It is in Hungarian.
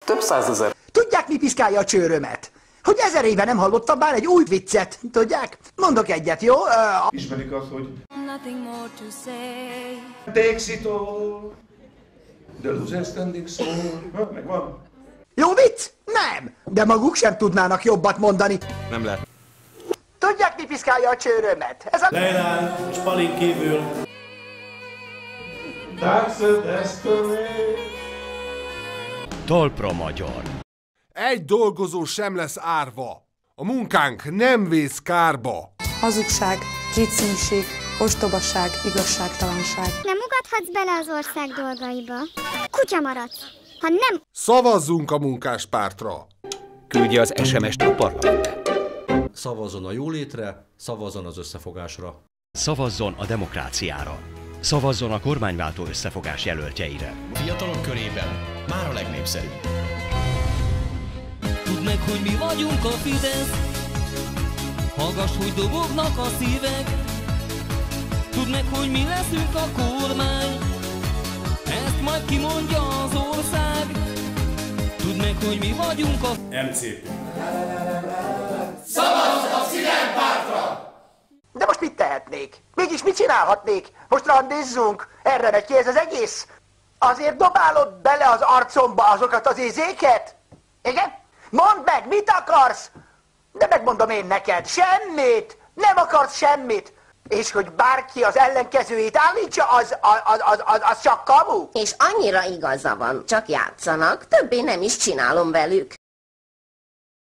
Több százezer. Tudják, mi piszkálja a csőrömet? Hogy 1000 éve nem hallottam már egy új viccet, tudják? Mondok egyet, jó? Ismerik azt, hogy takes it all, the loser standing small. Megvan? Jó vicc? Nem! De maguk sem tudnának jobbat mondani. Nem lehet. Tudják, mi piszkálja a csőrömet? Ez a... Lejlán és Palin kívül. That's the destiny. Talpra magyar. Egy dolgozó sem lesz árva. A munkánk nem vész kárba. Hazugság, kétszínűség, ostobaság, igazságtalanság. Nem ugathatsz bele az ország dolgaiba. Kutya maradsz, ha nem... Szavazzunk a munkáspártra. Küldje az SMS-t a parlamentbe. Szavazzon a jólétre, szavazzon az összefogásra. Szavazzon a demokráciára. Szavazzon a kormányváltó összefogás jelöltjeire. Fiatalok körében már a legnépszerűbb. Tudd meg, hogy mi vagyunk a Fidesz. Hallgass, hogy dobognak a szívek. Tudd meg, hogy mi leszünk a kormány. Ezt majd kimondja az ország. Tudd meg, hogy mi vagyunk a MCP. Szavazz a Fidesz-pártra! De most mit tehetnék? Mégis mit csinálhatnék? Most randizzunk? Erre megy ki ez az egész? Azért dobálod bele az arcomba azokat az izéket? Igen? Mondd meg, mit akarsz? De megmondom én neked, semmit! Nem akarsz semmit! És hogy bárki az ellenkezőjét állítsa, az csak kamu? És annyira igaza van, csak játszanak, többé nem is csinálom velük.